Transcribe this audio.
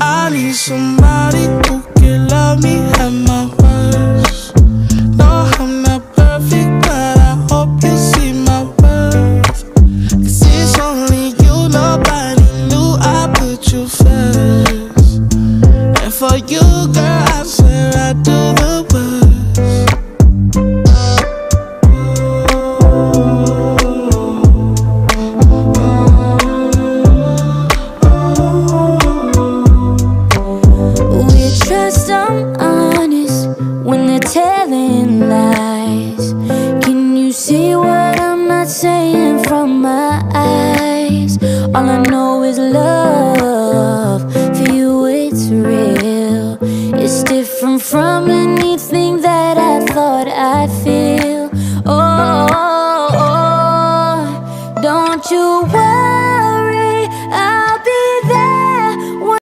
I need somebody who can love me at my worst. No, I'm not perfect, but I hope you see my worth. 'Cause it's only you, nobody knew I put you first. And for you, girl, I swear I do the worst. Telling lies. Can you see what I'm not saying from my eyes? All I know is love. For you it's real. It's different from an